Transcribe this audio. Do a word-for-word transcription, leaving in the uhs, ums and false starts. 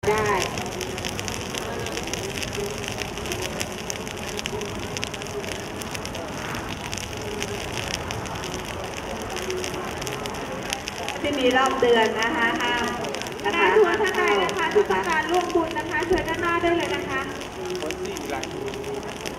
ได้ที่มีรอบเดือนนะคะห้ามนะคะทุกท่านใดนะคะที่ต้องการร่วมบุญนะคะเชิญด้านหน้าได้เลยนะคะ